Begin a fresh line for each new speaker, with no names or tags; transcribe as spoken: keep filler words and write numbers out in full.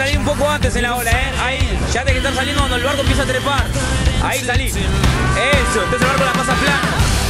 salir un poco antes en la ola, ¿eh? Ahí, ya tenés que estar saliendo cuando el barco empieza a trepar. Ahí salí. Eso, entonces el barco la pasa plano.